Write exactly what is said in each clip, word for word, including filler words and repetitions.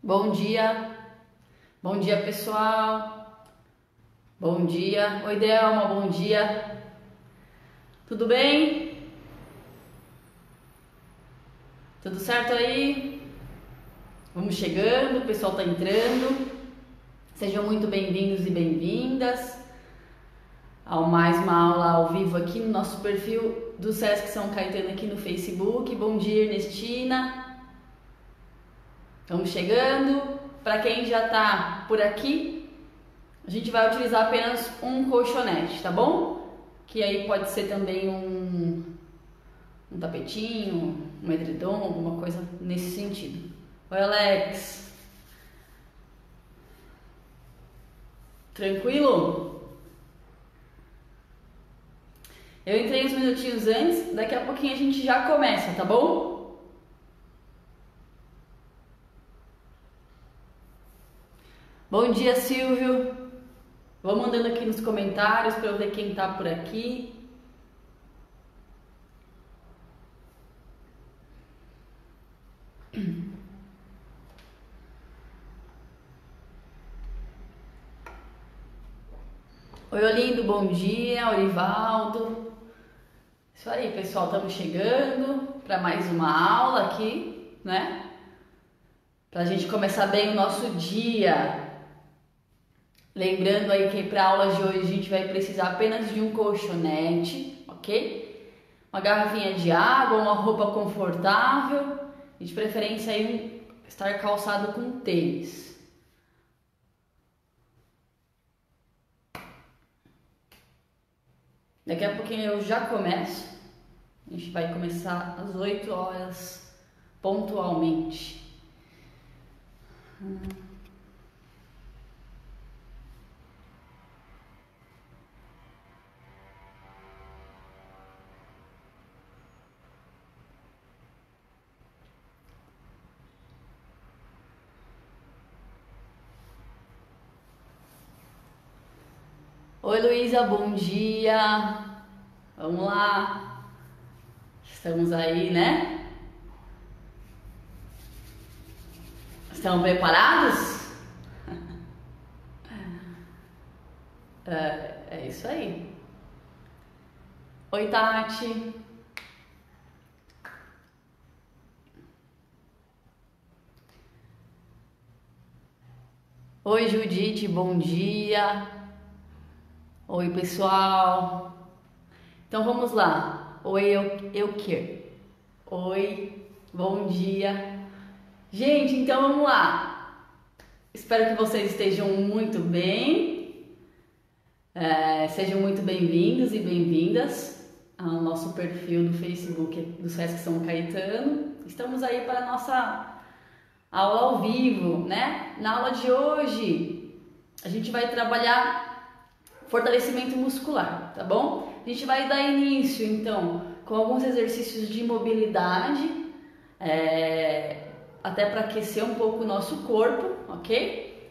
Bom dia, bom dia pessoal, bom dia, oi Delma, bom dia, tudo bem? Tudo certo aí? Vamos chegando, o pessoal tá entrando, sejam muito bem-vindos e bem-vindas ao mais uma aula ao vivo aqui no nosso perfil do Sesc São Caetano aqui no Facebook. Bom dia, Ernestina, estamos chegando. Para quem já tá por aqui, a gente vai utilizar apenas um colchonete, tá bom? Que aí pode ser também um, um tapetinho, um edredom, alguma coisa nesse sentido. Oi, Alex. Tranquilo? Eu entrei uns minutinhos antes, daqui a pouquinho a gente já começa, tá bom? Bom dia, Silvio. Vão mandando aqui nos comentários para eu ver quem tá por aqui. Oi, Olindo, bom dia. Orivaldo. Isso aí, pessoal, estamos chegando para mais uma aula aqui, né? Pra gente começar bem o nosso dia. Lembrando aí que para a aula de hoje a gente vai precisar apenas de um colchonete, ok? Uma garrafinha de água, uma roupa confortável e de preferência aí estar calçado com tênis. Daqui a pouquinho eu já começo. A gente vai começar às oito horas pontualmente. Hum. Oi, Luísa, bom dia. Vamos lá. Estamos aí, né? Estão preparados? É, é isso aí. Oi, Tati. Oi, Judite, bom dia. Oi, pessoal. Então vamos lá. Oi, eu, eu que. Oi, bom dia. Gente, então vamos lá. Espero que vocês estejam muito bem. É, sejam muito bem-vindos e bem-vindas ao nosso perfil do Facebook do Sesc São Caetano. Estamos aí para a nossa aula ao vivo, né? Na aula de hoje a gente vai trabalhar fortalecimento muscular, tá bom? A gente vai dar início, então, com alguns exercícios de mobilidade, é, até para aquecer um pouco o nosso corpo, ok?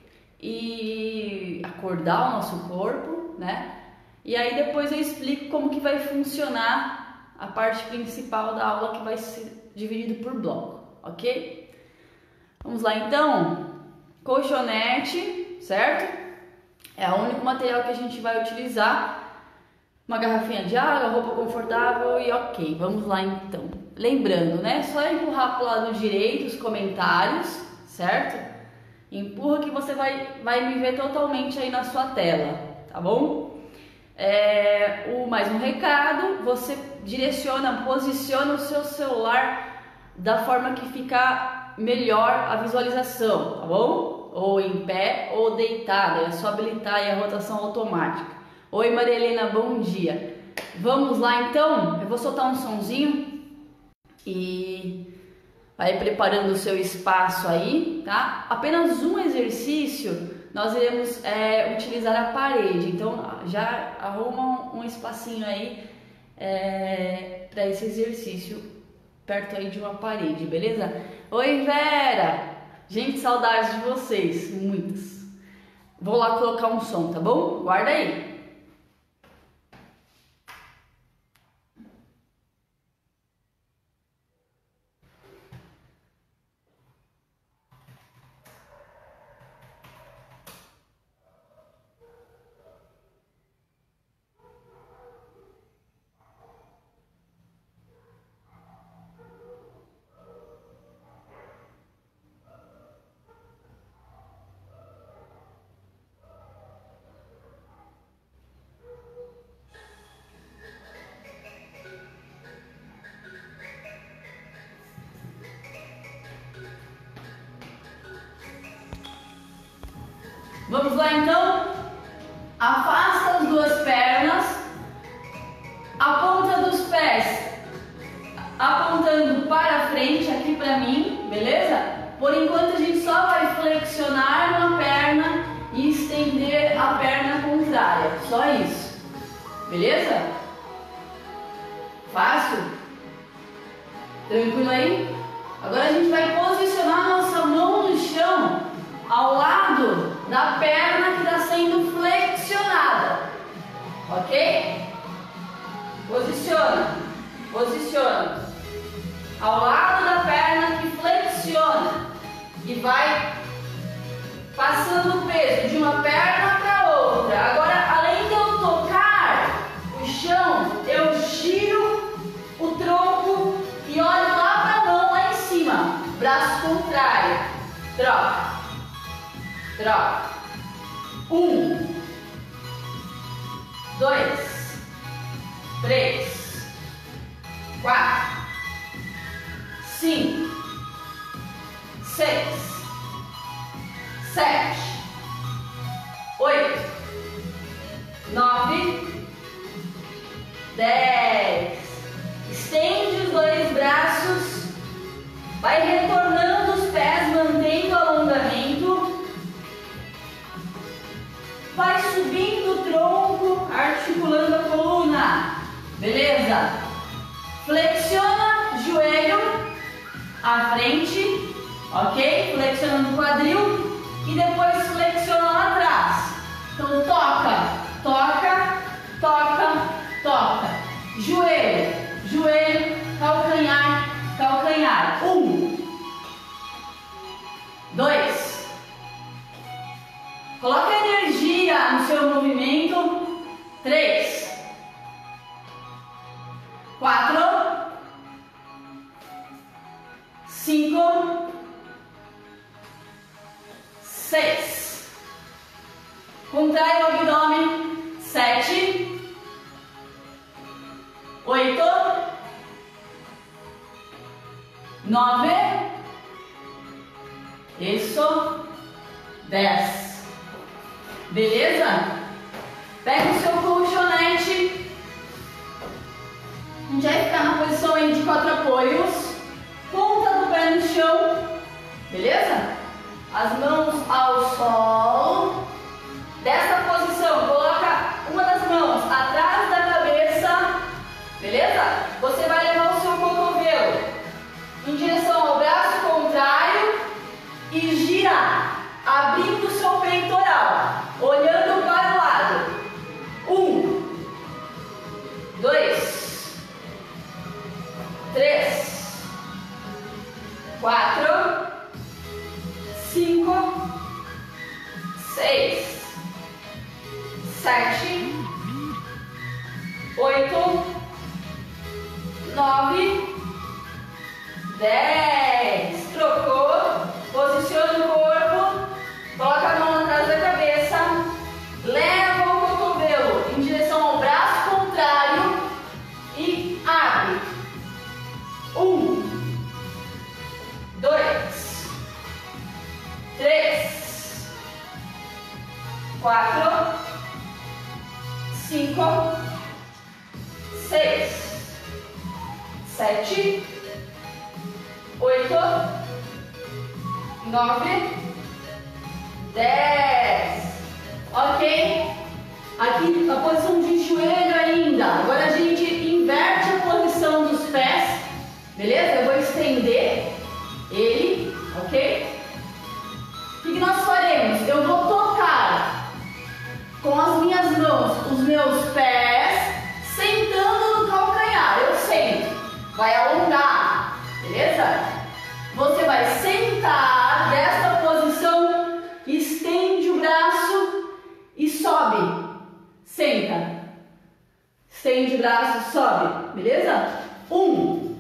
E acordar o nosso corpo, né? E aí depois eu explico como que vai funcionar a parte principal da aula, que vai ser dividido por bloco, ok? Vamos lá, então. Colchonete, certo? É o único material que a gente vai utilizar. Uma garrafinha de água, roupa confortável e ok. Vamos lá então. Lembrando, né? Só empurrar para o lado direito os comentários, certo? Empurra que você vai, vai me ver totalmente aí na sua tela, tá bom? É, o mais um recado, você direciona, posiciona o seu celular da forma que ficar melhor a visualização, tá bom? Ou em pé ou deitada, é só habilitar aí a rotação automática. Oi, Maria Helena, bom dia. Vamos lá então, eu vou soltar um sonzinho e vai preparando o seu espaço aí, tá? Apenas um exercício, nós iremos é, utilizar a parede, então já arruma um espacinho aí é, para esse exercício perto aí de uma parede, beleza? Oi, Vera! Gente, saudades de vocês, muitas. Vou lá colocar um som, tá bom? Guarda aí. Vamos lá então? Afasta as duas pernas, a ponta dos pés apontando para frente aqui para mim, beleza? Por enquanto a gente só vai flexionar uma perna e estender a perna contrária, só isso, beleza? Fácil? Tranquilo aí? Agora a gente vai posicionar nossa mão no chão ao lado da perna que está sendo flexionada, ok? Posiciona, posiciona ao lado da perna que flexiona e vai passando o peso de uma perna para outra. Agora, além de eu tocar o chão, eu giro o tronco e olho lá para a mão lá em cima, braço contrário, troca, troca, um, dois, três, quatro, cinco, seis, sete, oito, nove, dez. Estende os dois braços, vai retornando os pés, mantendo o alongamento, vai subindo o tronco, articulando a coluna, beleza? Flexiona joelho à frente, ok? Flexionando o quadril e depois flexiona lá atrás. Então toca, toca, toca, toca. Joelho, joelho, calcanhar, calcanhar. Um, dois. Coloca energia no seu movimento. Três, quatro, cinco, seis. Contrai o abdômen. Sete, oito, nove, isso, dez. Beleza? Pega o seu colchonete. A gente vai ficar na posição aí de quatro apoios. Ponta do pé no chão. Beleza? As mãos ao sol. Dessa posição, coloca uma das mãos atrás da cabeça. Beleza? Você vai levar o seu cotovelo em direção ao braço contrário e girar, abrindo o seu peitoral, olhando para o lado. Um, dois, três, quatro, cinco, seis, sete, oito, nove, dez. Trocou, posiciona o corpo, coloca a mão atrás da cabeça, leva o cotovelo em direção ao braço contrário e abre. Um, dois, três, quatro, cinco, seis, sete, oito, nove, dez. Ok? Aqui a posição de joelho ainda. Agora a gente inverte a posição dos pés. Beleza? Eu vou estender ele. Ok? O que nós faremos? Eu vou tocar com as minhas mãos os meus pés, sentando no calcanhar. Eu sento. Vai alongar. Beleza? Você vai sentar desta posição, estende o braço e sobe. Senta. Estende o braço, sobe. Beleza? Um.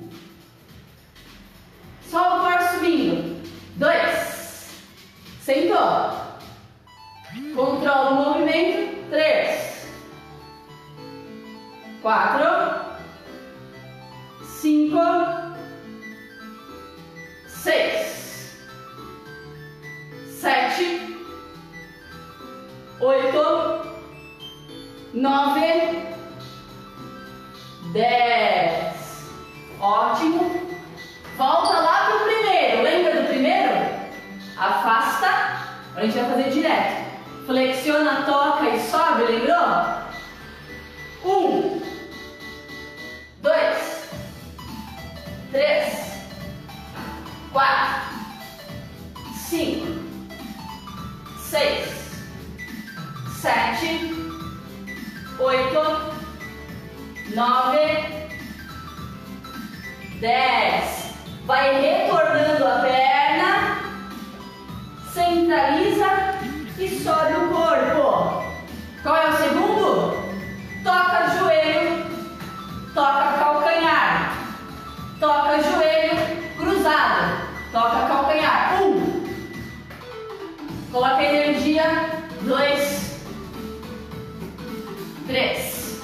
Só o corpo subindo. Dois. Sentou. Controla o movimento. Três. Quatro. Cinco. Seis, sete, oito, nove, dez. Ótimo. Volta lá pro primeiro. Lembra do primeiro? Afasta. A gente vai fazer direto. Flexiona, toca e sobe, lembrou? Um, dois, três, quatro, cinco, seis, sete, oito, nove, dez. Vai retornando a perna, centraliza e sobe o corpo. Qual é o segundo? Toca joelho, toca calcanhar, toca joelho cruzado, toca calcanhar. Um, coloca energia. Dois, três,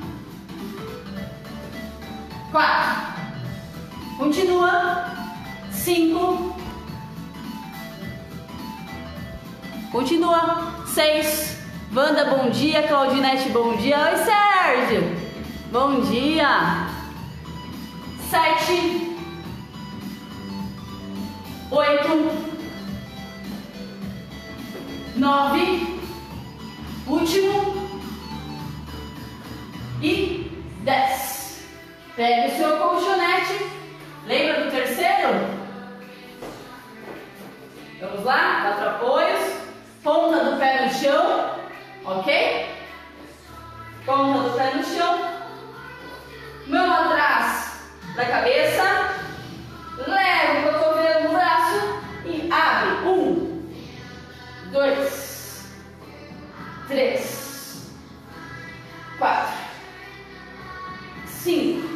quatro. Continua. Cinco. Continua. Seis. Wanda, bom dia. Claudinete, bom dia. Oi, Sérgio. Bom dia. Sete. Oito. Nove. Último. E dez. Pega o seu colchonete. Lembra do terceiro? Vamos lá? Quatro apoios. Ponta do pé no chão. Ok? Ponta do pé no chão. Mão atrás da cabeça. Leva o cotovelo no braço e abre. Um, dois, três, quatro, cinco,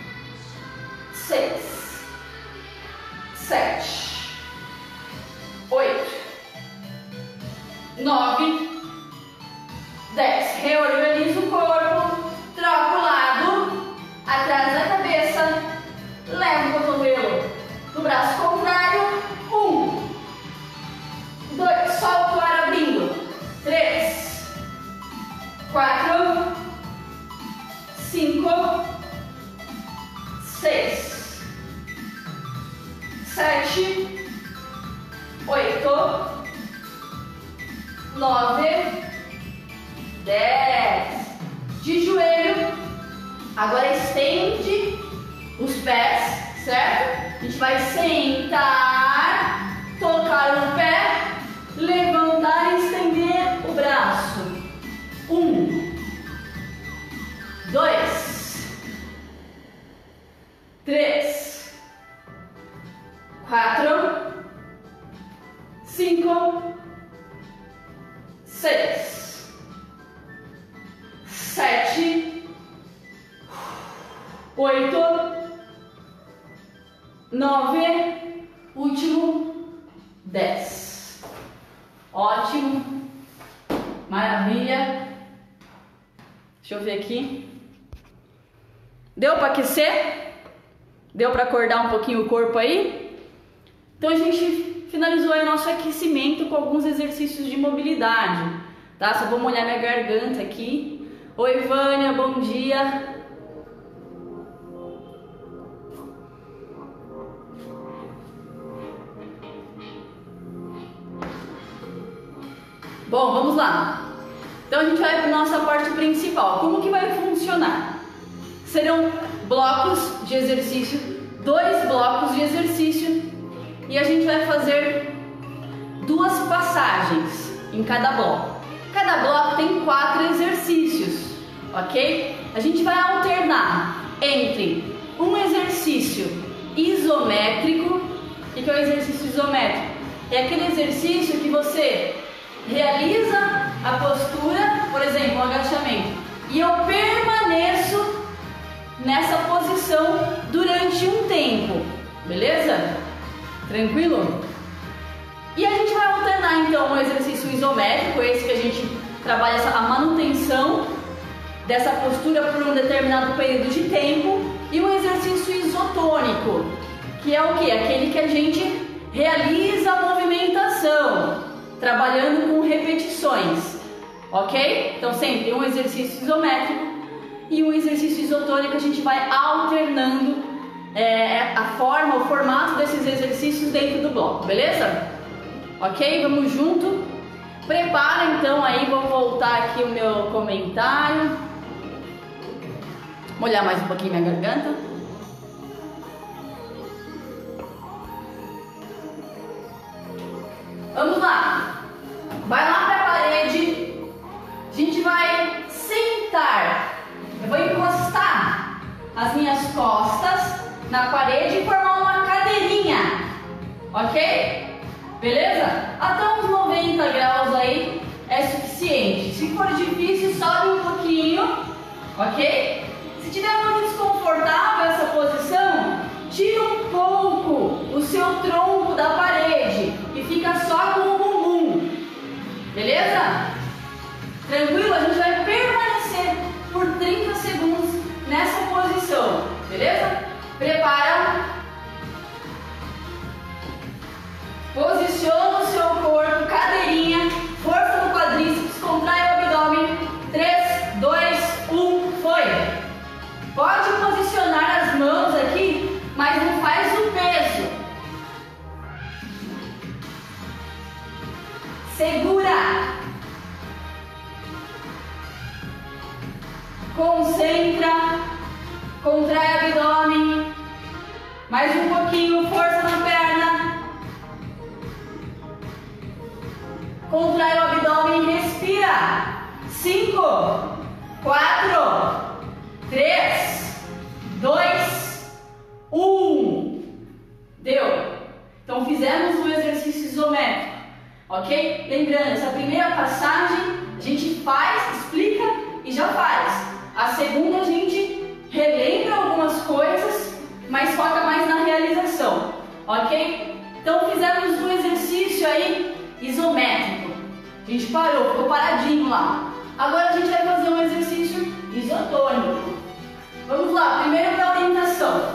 seis, sete, oito, nove, dez. Reorganiza o corpo, troca o lado, atrás da cabeça, leva o cotovelo no braço contrário. Um, dois, solta o ar abrindo. Três, quatro, cinco, seis, sete, oito, nove, dez. De joelho. Agora estende os pés, certo? A gente vai sentar, tocar o pé, levantar e estender o braço. Um, dois, três, quatro, cinco, seis, sete, oito, nove, último, dez. Ótimo, maravilha. Deixa eu ver aqui. Deu para aquecer? Deu para acordar um pouquinho o corpo aí? Então a gente finalizou aí o nosso aquecimento com alguns exercícios de mobilidade, tá? Só vou molhar minha garganta aqui. Oi, Vânia, bom dia. Bom, vamos lá. Então a gente vai para a nossa parte principal. Como que vai funcionar? Serão blocos de exercício, dois blocos de exercício, e a gente vai fazer duas passagens em cada bloco. Cada bloco tem quatro exercícios, ok? A gente vai alternar entre um exercício isométrico. O que é o exercício isométrico? É aquele exercício que você realiza a postura, por exemplo, um agachamento, e eu permaneço nessa posição durante um tempo, beleza? Tranquilo? E a gente vai alternar então um exercício isométrico, esse que a gente trabalha essa, a manutenção dessa postura por um determinado período de tempo, e um exercício isotônico, que é o que? Aquele que a gente realiza a movimentação, trabalhando com repetições. ok? Então sempre um exercício isométrico e um exercício isotônico. A gente vai alternando é, a forma, o formato desses exercícios dentro do bloco, beleza? Ok? Vamos junto. Prepara então aí, vou voltar aqui o meu comentário. Molhar mais um pouquinho minha garganta. Vamos lá. Vai lá para a parede. A gente vai sentar. Eu vou encostar as minhas costas na parede e formar uma cadeirinha. Ok? Beleza? Até uns noventa graus aí é suficiente. Se for difícil, sobe um pouquinho. Ok? Se tiver muito desconfortável essa posição, tira um pouco o seu tronco da parede e fica só com o bumbum. Beleza? Tranquilo? A gente vai permanecer por trinta segundos nessa posição. Beleza? Prepara. Posiciona o seu corpo, cadeirinha, força no quadríceps, contrai o abdômen. três, dois, um, foi. Pode posicionar as mãos aqui, mas não faz o peso. Segura. Concentra. Contrai o abdômen. Mais um pouquinho, força na perna. Contrai o abdômen, respira. Cinco, quatro, três, dois, um. Deu. Então fizemos um exercício isométrico, ok? Lembrando, essa primeira passagem a gente faz, explica e já faz. A segunda a gente relembra algumas coisas, mas foca mais na realização, ok? Então fizemos um exercício aí isométrico. A gente parou, ficou paradinho lá. Agora a gente vai fazer um exercício isotônico. Vamos lá, primeiro para a orientação.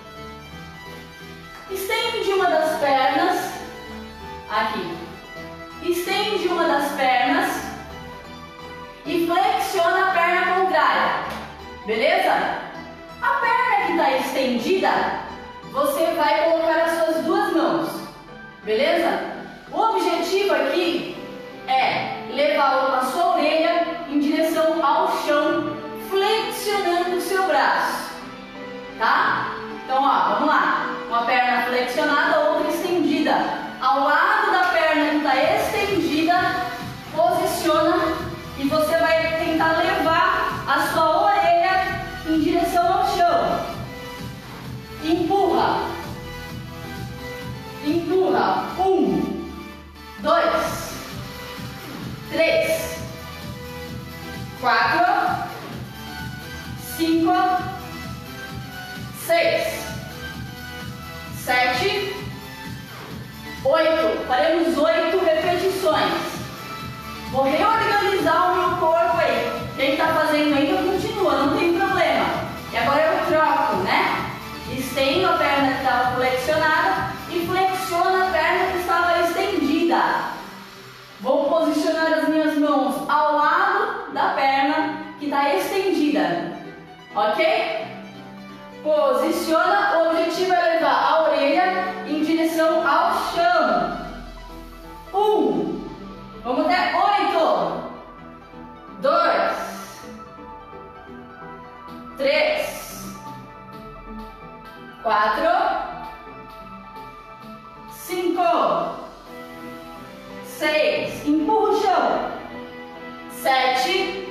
Estende uma das pernas aqui. Estende uma das pernas e flexiona a perna contrária. Beleza? A perna que está estendida, você vai colocar as suas duas mãos. Beleza? O objetivo aqui é levar a sua orelha em direção ao chão, flexionando o seu braço, tá? Então, ó, vamos lá. Uma perna flexionada, outra estendida. Ao lado da perna que está estendida, posiciona e você vai tentar levar a sua orelha em direção ao chão. Empurra. Empurra. Um, dois, três, quatro, cinco, seis, sete, oito. Faremos oito repetições. Vou reorganizar o meu corpo aí. Quem está fazendo ainda continua, não tem problema. E agora eu troco, né? Estendo a perna que estava flexionada e flexiono a perna que estava estendida. Vou posicionar as minhas mãos ao lado da perna que está estendida. Ok? Posiciona, o objetivo é levar a orelha em direção ao chão. Um. Vamos até oito. Dois. Três. Quatro. Cinco. Seis. Empurra o chão. Sete.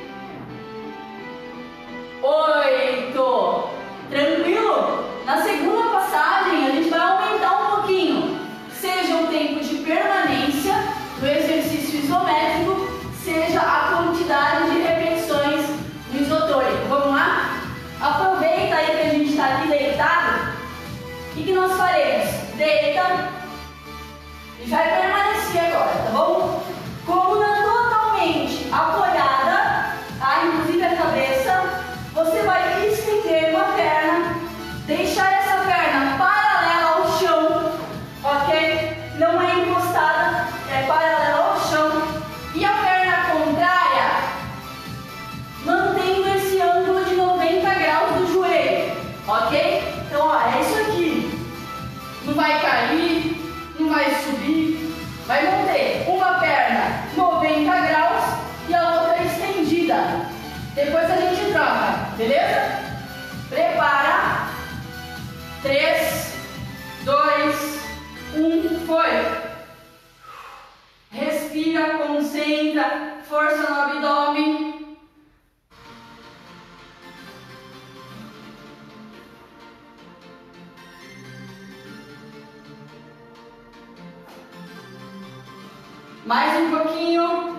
Oito. Tranquilo? Na segunda passagem a gente vai aumentar um pouquinho. Seja o tempo de permanência do exercício isométrico, seja a quantidade de repetições no isotônico. Vamos lá? Aproveita aí que a gente está aqui deitado. O que nós faremos? Deita e vai permanecer agora, tá bom? Coluna totalmente apoiada, tá? Inclusive a cabeça. Você vai estender uma perna, deixar essa perna paralela ao chão, ok? Não é encostada, é paralela ao chão. E a perna contrária vai cair, não vai subir, vai manter uma perna noventa graus e a outra estendida. Depois a gente troca, beleza? Prepara. três, dois, um, foi. Respira, concentra, força no abdômen. Mais um pouquinho.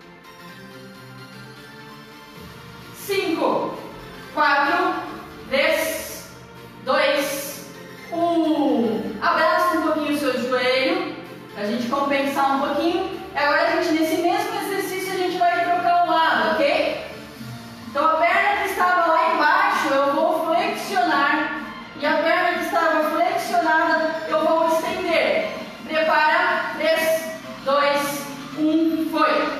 Cinco, quatro, três, dois, um. Abraça um pouquinho o seu joelho, pra gente compensar um pouquinho. Agora a gente, nesse mesmo exercício, a gente vai trocar o lado, ok? Então a perna que estava lá embaixo, eu vou flexionar. E a perna que estava flexionada, eu vou estender. Prepara, três, dois, um, foi.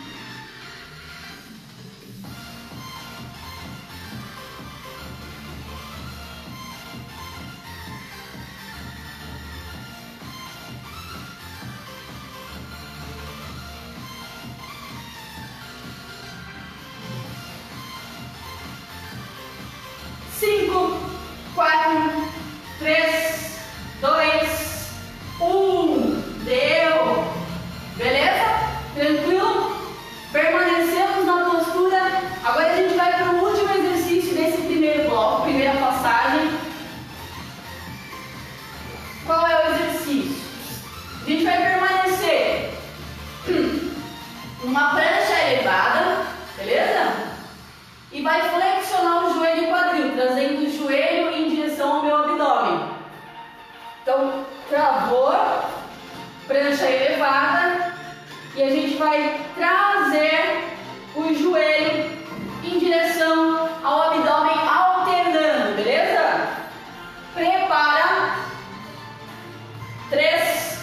Cinco, quatro, três, dois, um. Deu. Beleza? Tranquilo? Permanecemos na postura. Agora a gente vai para o último exercício desse primeiro bloco, primeira passagem. Qual é o exercício? A gente vai permanecer uma prancha elevada, beleza? E vai flexionar o joelho e o quadril, trazendo o joelho em direção ao meu abdômen. Então, travou, prancha elevada, e a gente vai trazer o joelho em direção ao abdômen, alternando, beleza? Prepara. três,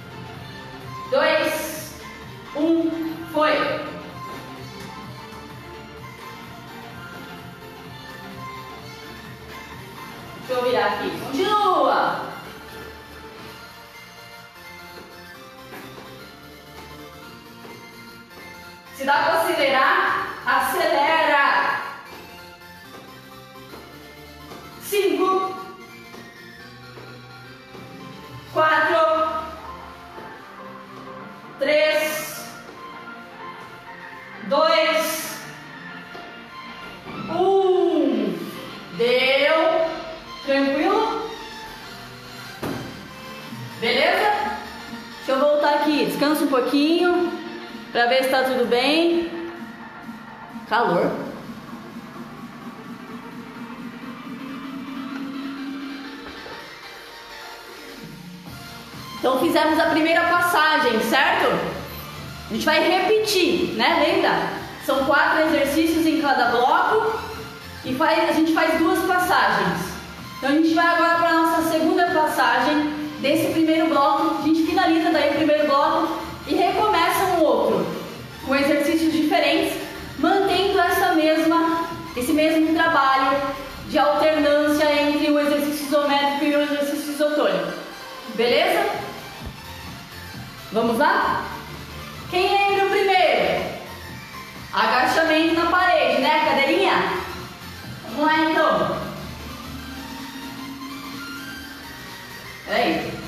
dois, um, foi. Deixa eu virar aqui. Continua. Se dá para acelerar, acelera. Cinco, quatro, três, dois, um. Deu. Tranquilo? Beleza? Deixa eu voltar aqui. Descansa um pouquinho para ver se está tudo bem. Calor. Então fizemos a primeira passagem, certo? A gente vai repetir, né? Lembra? São quatro exercícios em cada bloco e faz, a gente faz duas passagens. Então a gente vai agora para a nossa segunda passagem desse primeiro bloco. A gente finaliza daí o primeiro bloco e recomeça um outro, com exercícios diferentes, mantendo essa mesma, esse mesmo trabalho de alternância entre o exercício isométrico e o exercício isotônico. Beleza? Vamos lá? Quem lembra o primeiro? Agachamento na parede, né, cadeirinha? Vamos lá então. Peraí.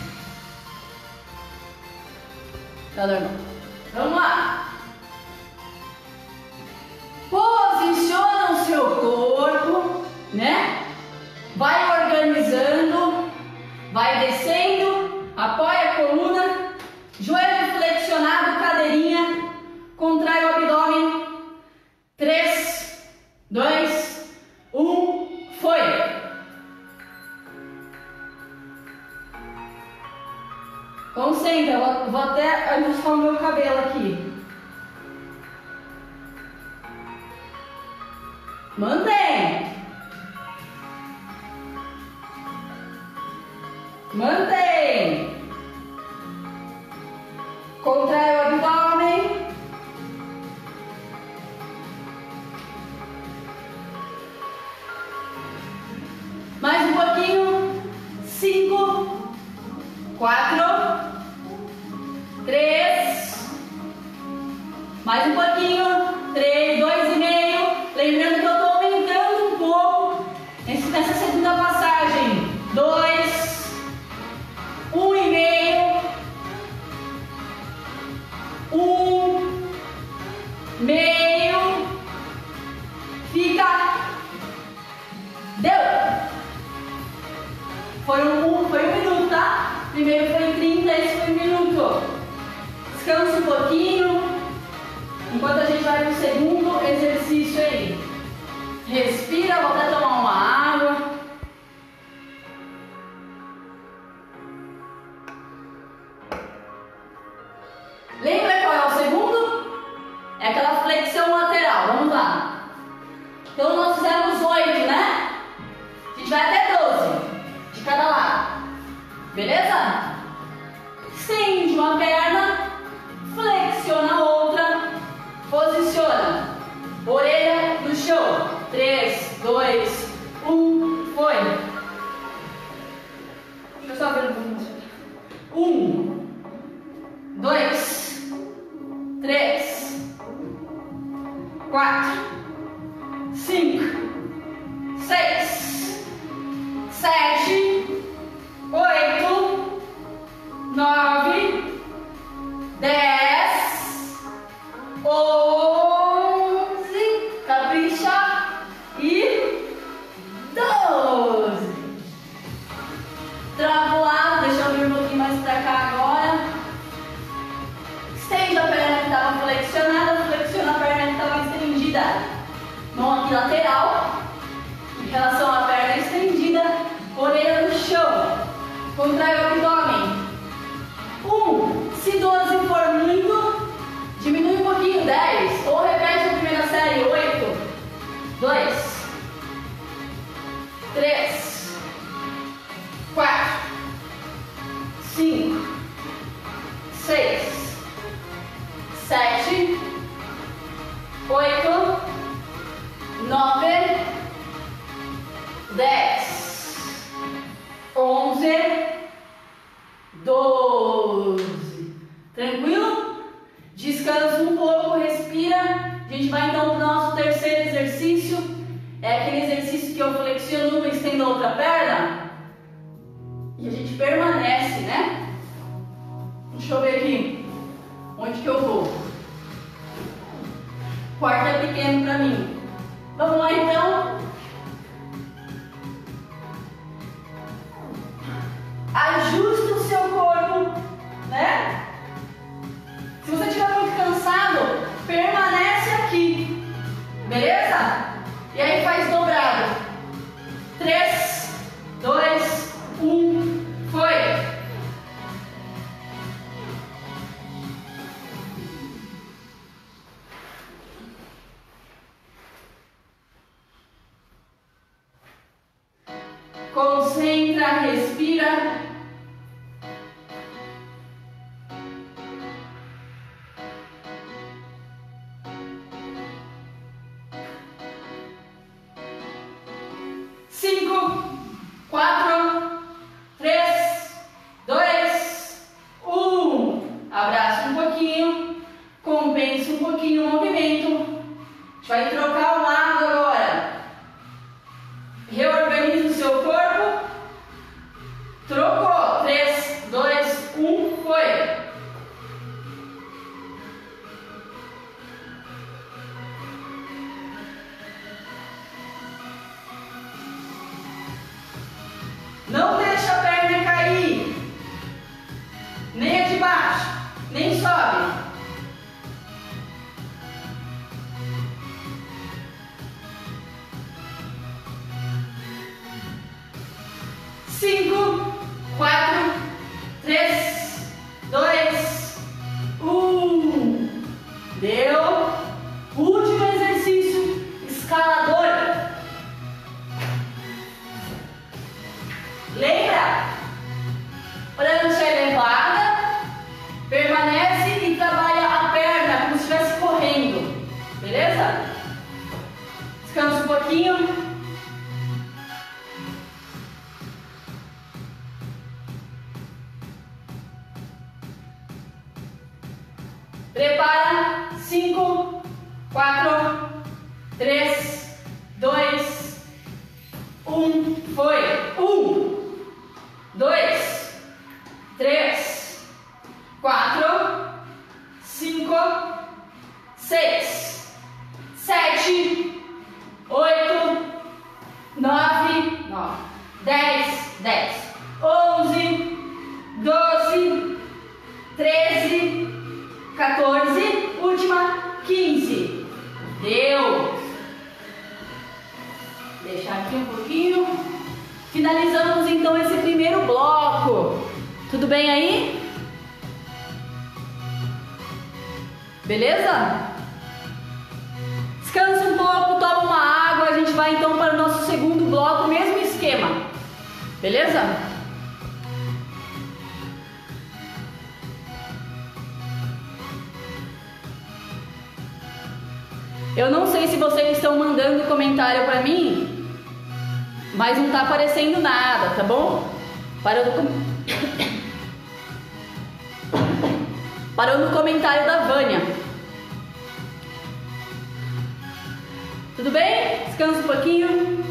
Tá normal. Vamos lá. Posiciona o seu corpo, né? Vai organizando, vai descendo, apoia a coluna, joelho flexionado, cadeirinha, contrai o abdômen. três, dois, um, foi. Concentra, eu vou até ajustar o meu cabelo aqui. Mantém. Mantém. Contrai o abdômen. Mais um pouquinho. Cinco, quatro, três, mais um pouquinho, três, dois e meio. Lembrando que eu estou aumentando um pouco nessa segunda passagem. Dois, um e meio, um, meio, fica, deu. Foi um, foi um minuto, tá? Primeiro foi trinta, esse foi um minuto. Descansa um pouquinho, enquanto a gente vai para o segundo exercício aí. Respira, volta a tomar uma água. Lembra qual é o segundo? É aquela flexão lateral, vamos lá. Então nós fizemos oito, né? A gente vai até doze, de cada lado. Beleza? Estende uma perna, flexiona a outra, posiciona. Orelha no chão. três, dois, um, foi. Deixa eu só ver um pouquinho. um, dois, três, quatro, cinco, seis, sete, oito, nove, dez, onze, capricha, e doze. Trava o lado, deixa eu vir um pouquinho mais pra cá agora. Estende a perna que estava flexionada, flexiona a perna que estava estendida. Mão aqui lateral, em relação à perna estendida, orelha no chão. Contrai o abdômen. um. Se doze for muito, diminui um pouquinho, dez. Ou repete a primeira série, oito. dois. três. quatro. cinco. seis. sete. oito. nove. dez. onze. doze. Tranquilo? Descansa um pouco, respira. A gente vai então para o nosso terceiro exercício. É aquele exercício que eu flexiono uma e estendo a outra perna. E a gente permanece, né? Deixa eu ver aqui. Onde que eu vou? Quarto é pequeno para mim. Vamos lá então. Ajusta o seu corpo, né? Se você estiver muito cansado, permanece aqui, beleza? E aí faz dobrado. três, dois, um, foi! Concentra, respira. Cinco, quatro, três, dois, um. Abraça um pouquinho, compensa um pouquinho o movimento. A gente vai trocar o lado agora. Reorganiza o seu corpo. Trocou. três, dois, um, foi. Não deixa a perna cair. Nem a de baixo, nem sobe. Cinco, quatro, três, dois, um. Deu. Último exercício, escalador. Lembra? Prancha elevada, permanece e trabalha a perna como se estivesse correndo. Beleza? Descansa um pouquinho. Prepara. Cinco, quatro, três, dois, um. Foi. Um, dois, três, quatro, cinco, seis, sete, oito, nove, nove, dez, dez, onze, doze, treze, quatorze, última, quinze. Deu. Deixar aqui um pouquinho. Finalizamos então esse primeiro bloco. Tudo bem aí? Beleza? Descansa um pouco, toma uma água. A gente vai então para o nosso segundo bloco, mesmo esquema. Beleza? Eu não sei se vocês estão mandando comentário para mim, mas não tá aparecendo nada, tá bom? Parou no, com... Parou no comentário da Vânia. Tudo bem? Descansa um pouquinho.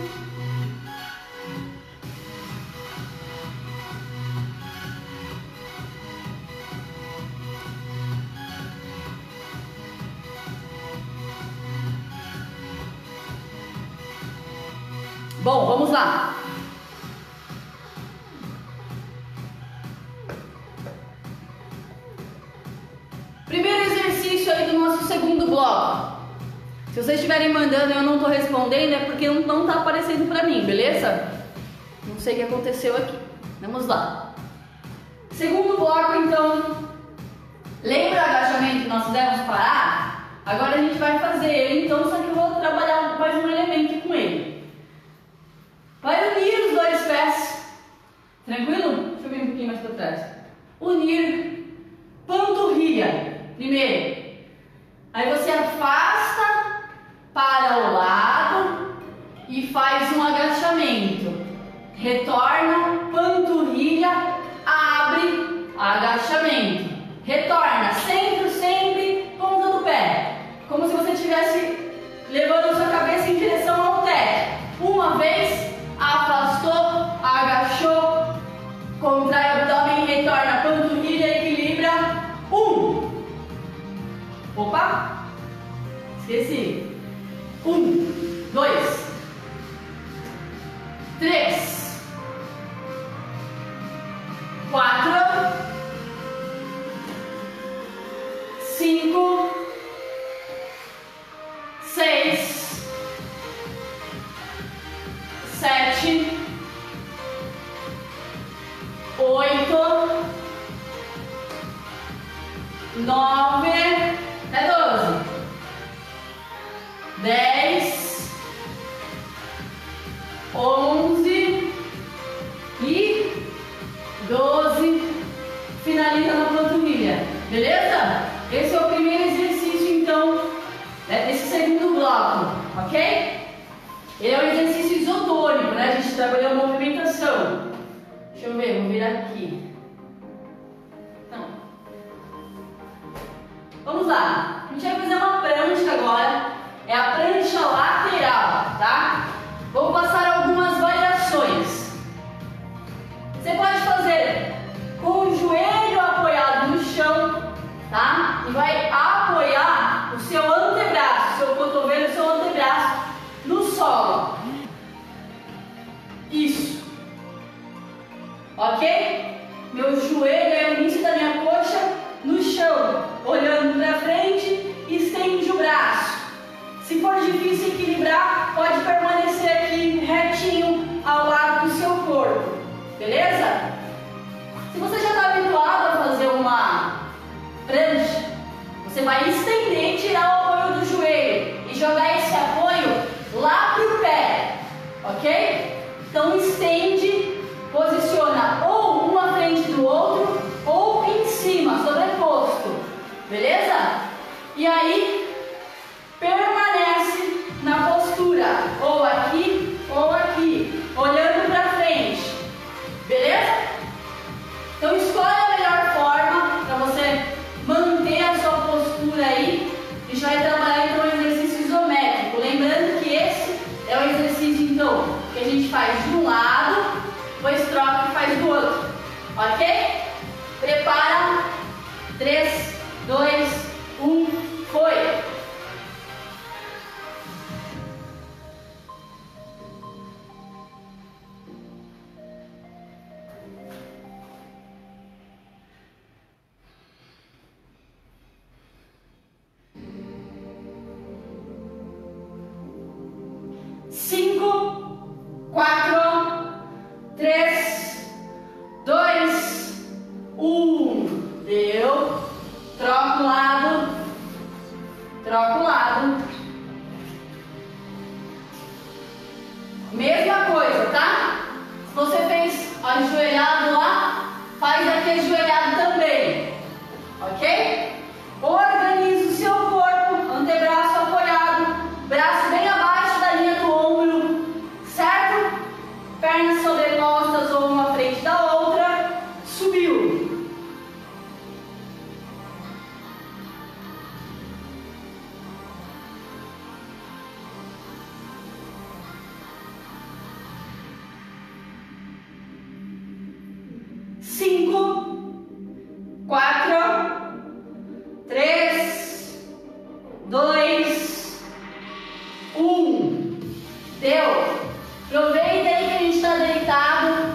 Bom, vamos lá. Primeiro exercício aí do nosso segundo bloco. Se vocês estiverem mandando e eu não estou respondendo, é porque não, não tá aparecendo para mim, beleza? Não sei o que aconteceu aqui. Vamos lá. Segundo bloco, então. Lembra o agachamento que nós fizemos parar? Agora a gente vai fazer ele, então, só que eu vou trabalhar mais um elemento com ele. Vai unir os dois pés. Tranquilo? Deixa eu vir um pouquinho mais para trás. Unir panturrilha. Primeiro. Aí você afasta para o lado e faz um agachamento. Retorna, panturrilha, abre, agachamento. Retorna, sempre, sempre, ponta do pé. Como se você estivesse levando a sua cabeça em direção ao teto. Uma vez. Afastou, agachou, contrai o abdômen, retorna a panturrilha, equilibra. Um. Opa! Esqueci. Um, dois, três, quatro, cinco, seis. Sete, oito, nove, é doze, dez, onze e doze. Finaliza na panturrilha, beleza? Esse é o primeiro exercício, então, desse segundo bloco, ok? Ele é um exercício isotônico, né? A gente trabalhou a movimentação. Deixa eu ver, vou virar aqui. Não. Vamos lá. A gente vai fazer uma prancha agora. É a prancha lateral, tá? Vou passar algumas variações. Você pode fazer com o joelho apoiado no chão, tá? E vai apoiar o seu antebraço, seu cotovelo, o seu antebraço no solo. Isso. Ok? Meu joelho é o início da minha coxa no chão. Olhando para frente, estende o braço. Se for difícil equilibrar, pode permanecer aqui retinho ao lado do seu corpo. Beleza? Se você já está habituado a fazer uma prancha, você vai estender e tirar o apoio do joelho e jogar esse apoio lá pro pé, ok? Então estende, posiciona ou um à frente do outro ou em cima, sobreposto, beleza? E aí permanece na postura, ou aqui ou aqui, olhando para frente, beleza? Então escolhe a melhor forma para você manter a sua postura mais do outro, ok? Prepara, três, dois, um, foi! Cinco, quatro, três, dois, um. Deu. Troca o lado. Troca o lado. Mesma coisa, tá? Se você fez ajoelhado lá, faz aqui ajoelhado também. Ok? Organiza o seu corpo. Antebraço apoiado. Braço bem abaixo da linha do ombro. Certo? Pernas sobrepostas ou uma à frente da outra. Subiu. Cinco, quatro, três, dois, um. Deu. Aproveita aí que a gente está deitado.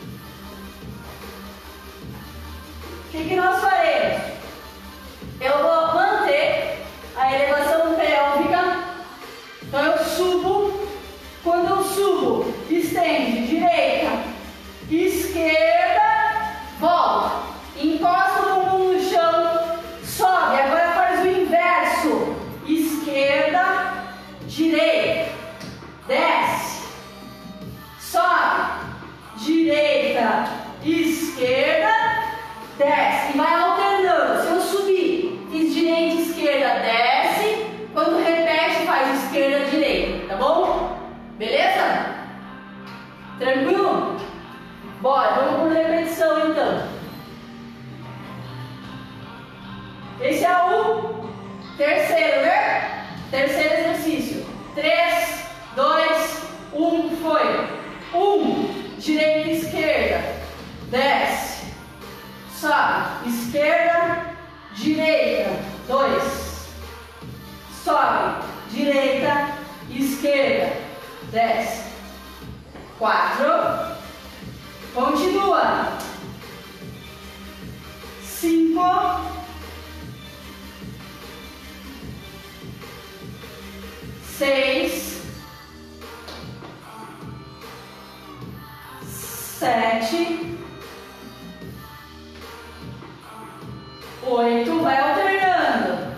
O que, que nós faremos? Eu vou manter a elevação pélvica. Então eu subo. Quando eu subo, estende direita, esquerda, volta. Encosta o bumbum no chão, sobe. Agora faz o inverso. Esquerda, direita, desce, sobe, direita, esquerda, desce. E vai alternando. Se eu subir, fiz direita, esquerda, desce. Quando repete, faz esquerda, direita. Tá bom? Beleza? Tranquilo? Bora, vamos por repetição então. Esse é o terceiro, né? Terceiro exercício. três, dois, um, foi. um, direita, esquerda, desce, sobe, esquerda, direita, dois, sobe, direita, esquerda, desce, quatro, continua, cinco, seis, sete, oito, vai alternando,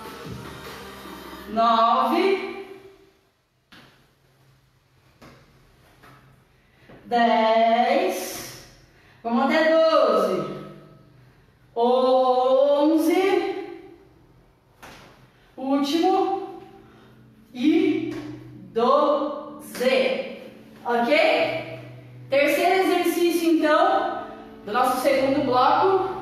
nove, dez, vamos até doze, onze, último e doze, ok? Terceiro exercício então do nosso segundo bloco.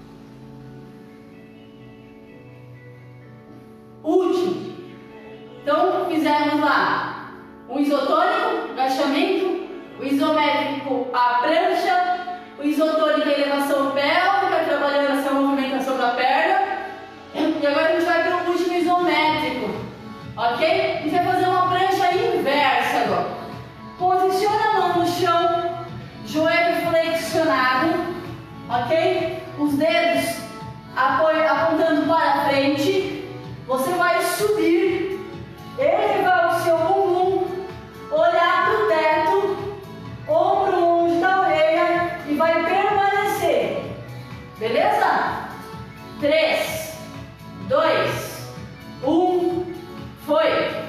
Último. Então fizemos lá um isotônico, agachamento, o isométrico, a prancha, o isotônico, a elevação pélvica, trabalhando essa movimentação da perna. E agora a gente vai para o último isométrico, ok? A gente vai fazer uma prancha inversa agora. Posiciona a mão no chão, joelho flexionado, ok? Os dedos apontando para frente. Você vai subir, elevar o seu bumbum, olhar para o teto, ombro longe da orelha e vai permanecer. Beleza? três, dois, um, foi!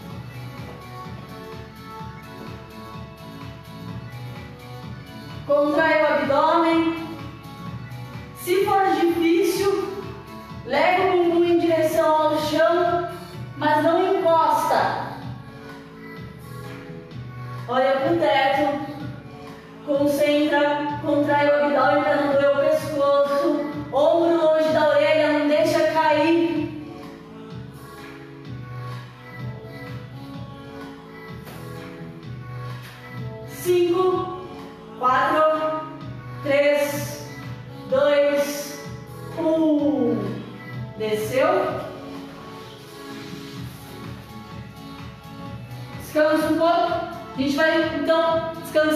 Contrai o abdômen. Se for difícil, leve o bumbum em direção ao chão, mas não encosta. Olha para o teto. Concentra, contrai o abdômen para não doer o pescoço. Ombro longe da orelha, não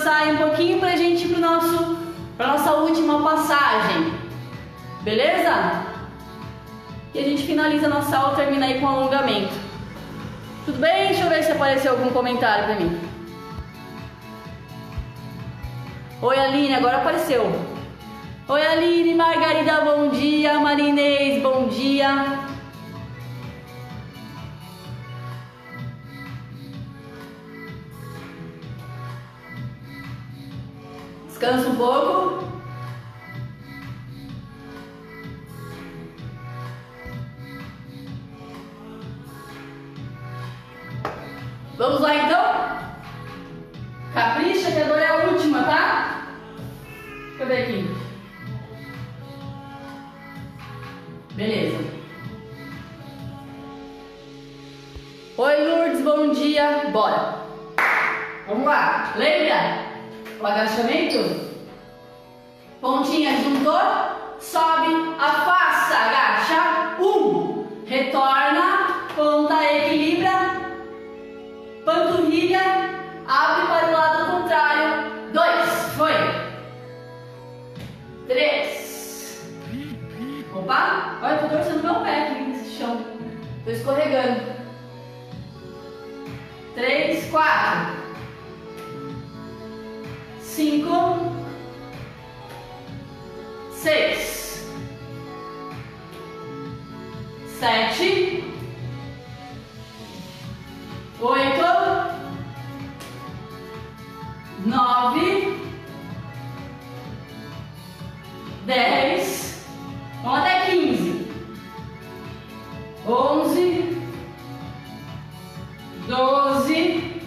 descansar um pouquinho pra gente ir pro nosso, pra nossa última passagem. Beleza? E a gente finaliza a nossa aula, termina aí com o alongamento. Tudo bem? Deixa eu ver se apareceu algum comentário pra mim. Oi, Aline, agora apareceu. Oi, Aline, Margarida, bom dia. Marinês, bom dia. Descansa um pouco. Vamos lá então? Capricha que agora é a última, tá? Deixa eu ver aqui. Beleza. Oi, Lourdes, bom dia. Bora. Vamos lá. Lembra? O agachamento? Pontinha juntou, sobe, afasta, agacha. Um. Retorna, ponta, equilibra. Panturrilha, abre para o lado contrário. Dois, foi. Três. Opa, olha, eu tô torcendo meu pé aqui nesse chão. Tô escorregando. Três, quatro. Cinco. Seis. Sete. Oito, nove, dez, vamos até quinze, onze, doze,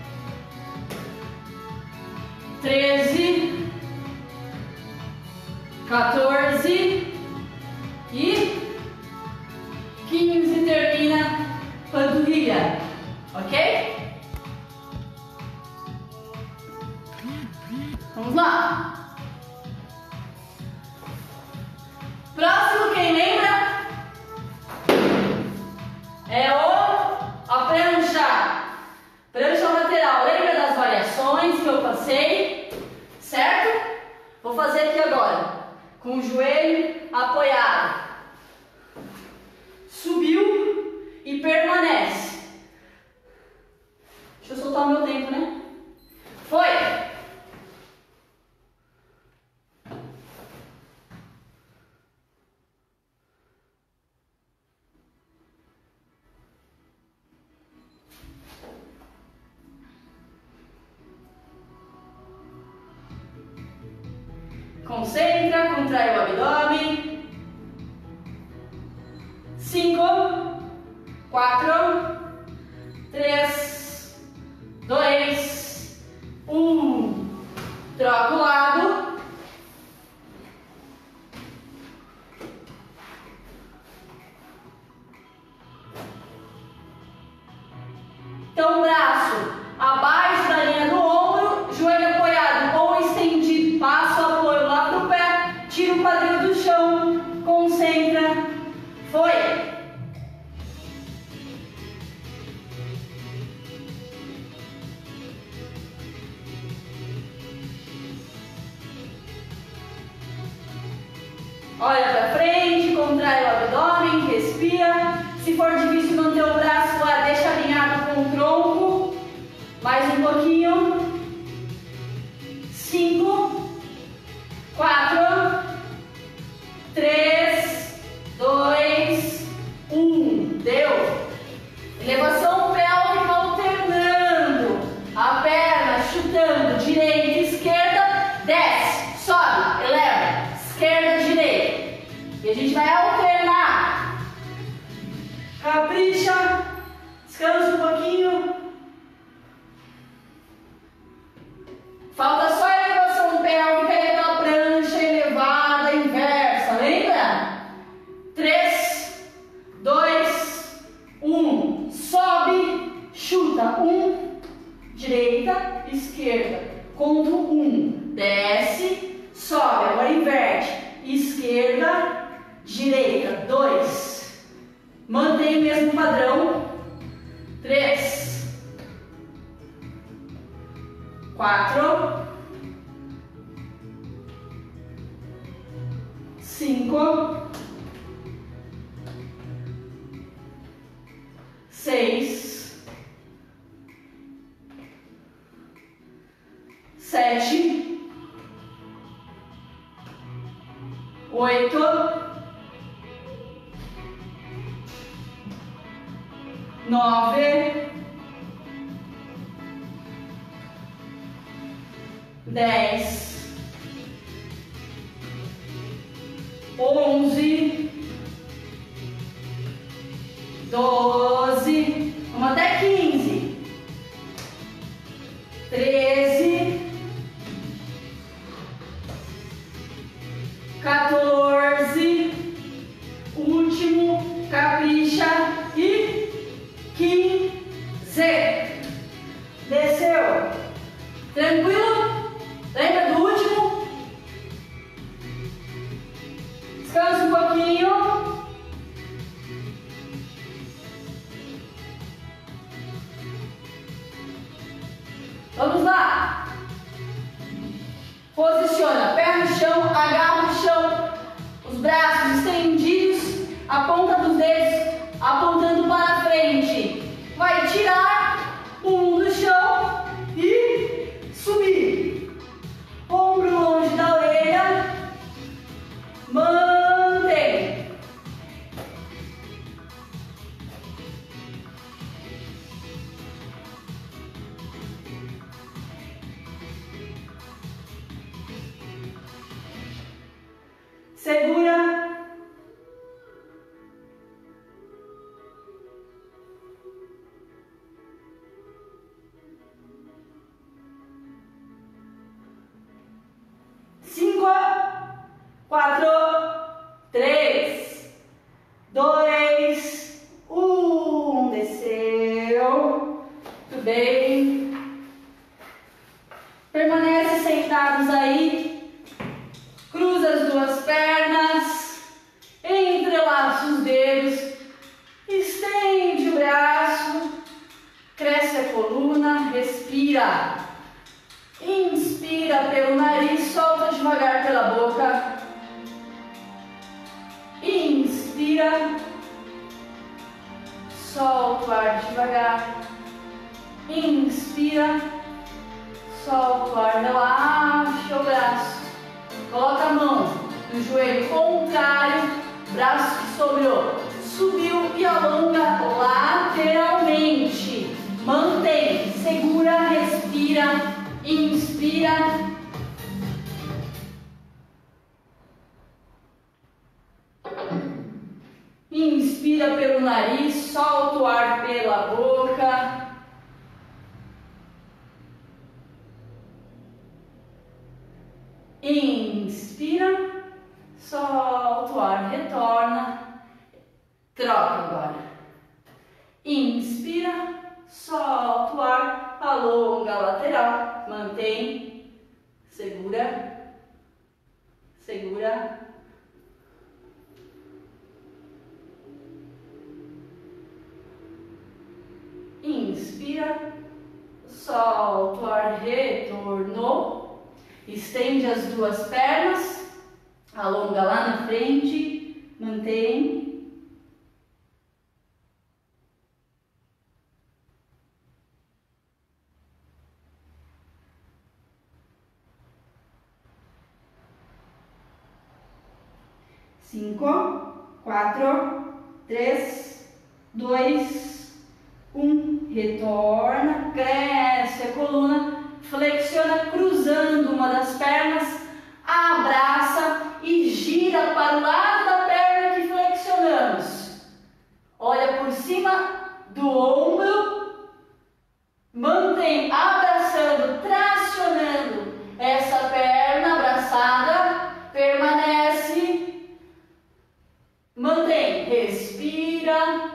treze, quatorze e quinze. Termina panturrilha. Ok? Vamos lá. Próximo, quem lembra? É o a prancha. Prancha lateral. Lembra das variações que eu passei? Certo? Vou fazer aqui agora. Com o joelho apoiado. Subiu e permanece. Deixa eu soltar o meu tempo, né? Foi! Concentra, contrai o abdômen. Cinco, quatro, três, dois, um. Troca o lado. Então, braço abaixo da linha do ombro, joelho apoiado ou estendido. Passo o apoio lá pro pé, tira o quadril do chão, concentra. Foi! Olha para frente, contrai o abdômen, respira. Se for difícil manter o braço lá, deixa alinhado com o tronco. Mais um pouquinho. Cinco, quatro, três, dois, um. Deu. Elevação pélvica alternando. A perna chutando, direita, esquerda, desce, sobe, eleva. Esquerda, direita. E a gente vai alternar. Capricha. Descansa um pouquinho. Falta só a elevação pélvica e aquela prancha elevada, inversa. Lembra? três, dois, um. Sobe, chuta. um. Direita, esquerda. Conto um. Desce. Sobe, agora inverte. Esquerda, direita. dois. Mantém o mesmo padrão. três. quatro. cinco, seis, sete, oito, nove, dez, onze, doze, vamos até quinze, treze, quatorze, último, capricha e quinze. Desceu. Tranquilo? Lembra do último? Descansa um pouquinho. Vamos lá. Posiciona, pé no chão, agarra o chão, os braços estendidos, a ponta dos dedos apontando para frente. Vai tirar o mundo do chão e subir. Ombro longe da orelha. Mantém. Segura. Cinco, quatro, três, dois, um. Desceu. Muito bem. Permanece sentados aí. Cruza as duas pernas, entrelaça os dedos, estende o braço, cresce a coluna, respira. Inspira pelo nariz, solta devagar pela boca. Inspira, solta o ar devagar. Inspira, solta o ar, relaxa o braço. Coloca a mão no joelho contrário, braço que sobrou, subiu e alonga lateralmente. Mantém, segura, respira, inspira. Inspira pelo nariz, solta o ar pela boca. Inspira, solta o ar, retorna, troca agora. Inspira, solta o ar, alonga a lateral, mantém, segura, segura. Inspira, solta o ar, retornou. Estende as duas pernas, alonga lá na frente, mantém. Cinco, quatro, três, dois, um. Retorna, cresce a coluna. Flexiona cruzando uma das pernas, abraça e gira para o lado da perna que flexionamos. Olha por cima do ombro, mantém abraçando, tracionando essa perna abraçada, permanece, mantém, respira.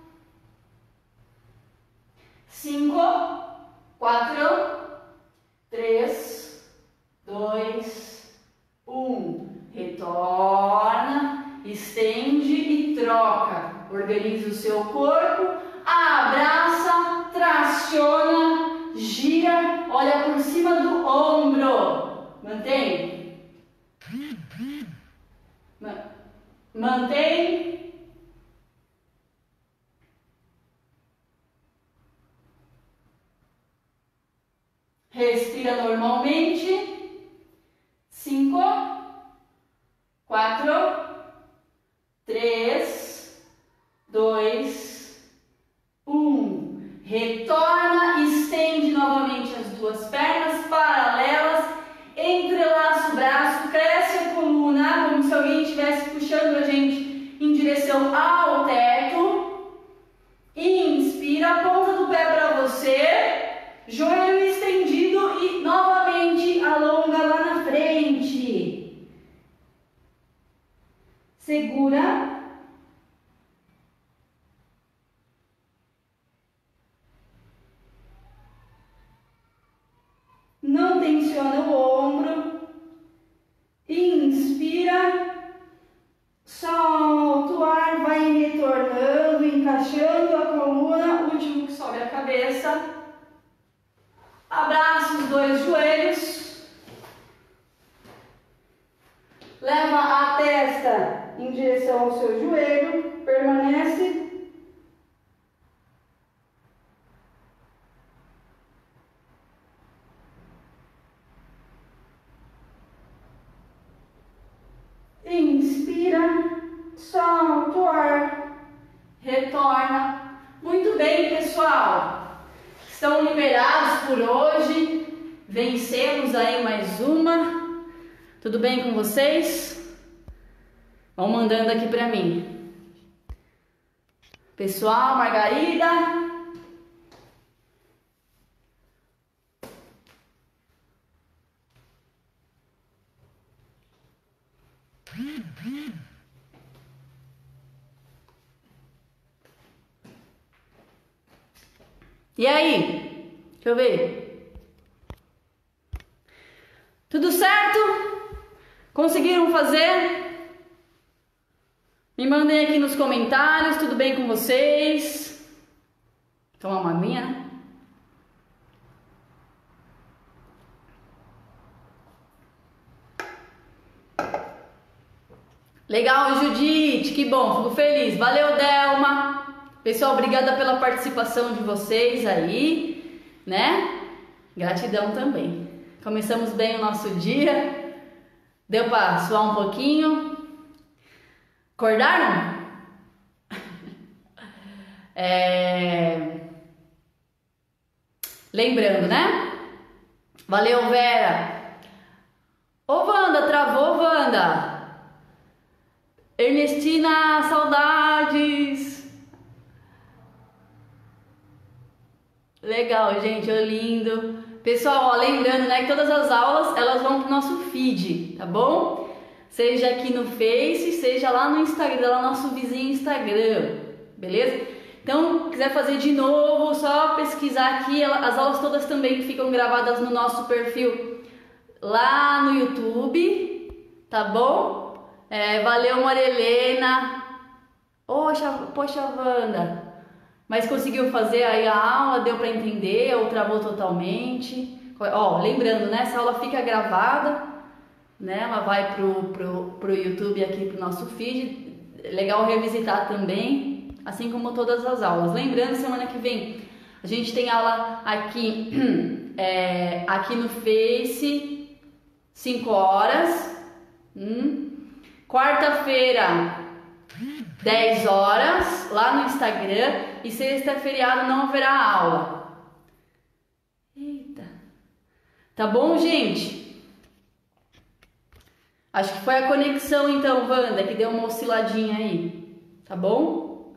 Cinco, quatro, três, dois, um. Retorna, estende e troca. Organiza o seu corpo, abraça, traciona, gira, olha por cima do ombro. Mantém. Mantém. Respira normalmente. Cinco, quatro, três, dois, um. Retorna, estende novamente as duas pernas paralelas, entrelaça o braço, cresce a coluna, como se alguém estivesse puxando a gente em direção ao teto. Inspira, a ponta do pé para você, joelho estendido e novamente alonga lá na frente. Segura. Não tensiona o ombro. Inspira. Solta o ar, vai retornando, encaixando a coluna. Último que sobe a cabeça. Abraça os dois joelhos. Leva a testa em direção ao seu joelho. Permanece. Inspira, solta o ar, retorna. Muito bem, pessoal. Estão liberados por hoje. Vencemos aí mais uma. Tudo bem com vocês? Vão mandando aqui pra mim. Pessoal, Margarida. E aí? Deixa eu ver. Tudo certo? Conseguiram fazer? Me mandem aqui nos comentários, tudo bem com vocês? Tomar uma aguinha, né? Legal, Judite, que bom, fico feliz. Valeu, Delma. Pessoal, obrigada pela participação de vocês aí, né? Gratidão também. Começamos bem o nosso dia. Deu para suar um pouquinho? Acordaram? É... Lembrando, né? Valeu, Vera. Ô, Wanda, travou, Wanda. Ernestina, saudades. Legal, gente, é lindo. Pessoal, ó, lembrando, né, que todas as aulas, elas vão pro nosso feed, tá bom? Seja aqui no Face, seja lá no Instagram, lá no nosso vizinho Instagram, beleza? Então, quiser fazer de novo, só pesquisar aqui, as aulas todas também ficam gravadas no nosso perfil lá no YouTube, tá bom? É, valeu, Marilena. Poxa, poxa, Wanda. Mas conseguiu fazer aí a aula, deu para entender ou travou totalmente? Ó, lembrando, né? Essa aula fica gravada, né? Ela vai pro, pro, pro YouTube aqui, pro nosso feed. Legal revisitar também, assim como todas as aulas. Lembrando, semana que vem a gente tem aula aqui, é, aqui no Face, cinco horas. Hum. Quarta-feira, dez horas, lá no Instagram. E sexta é feriado, não haverá aula. Eita. Tá bom, gente? Acho que foi a conexão, então, Wanda, que deu uma osciladinha aí. Tá bom?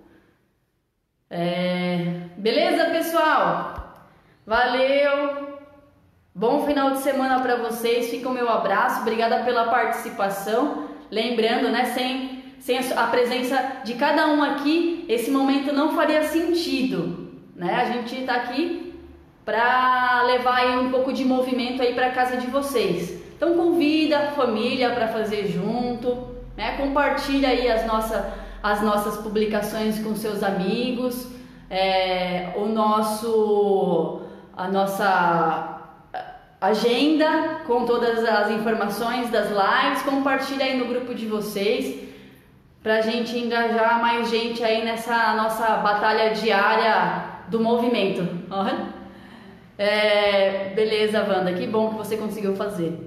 É... Beleza, pessoal? Valeu! Bom final de semana para vocês. Fica o meu abraço. Obrigada pela participação. Lembrando, né, sem... Sem a presença de cada um aqui, esse momento não faria sentido, né? A gente está aqui para levar aí um pouco de movimento aí para casa de vocês. Então convida a família para fazer junto, né? Compartilha aí as, nossa, as nossas publicações com seus amigos, é, o nosso, a nossa, agenda com todas as informações das lives, compartilha aí no grupo de vocês, pra gente engajar mais gente aí nessa nossa batalha diária do movimento. É, beleza, Wanda, que bom que você conseguiu fazer.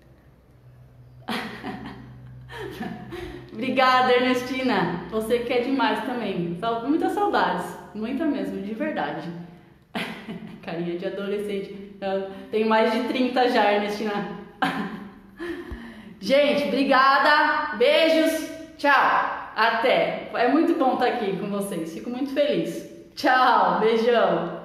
Obrigada, Ernestina, você que é demais também, muitas saudades, muita mesmo, de verdade. Carinha de adolescente, eu tenho mais de trinta já, Ernestina. Gente, obrigada, beijos, tchau, até. É muito bom estar aqui com vocês, fico muito feliz. Tchau, beijão.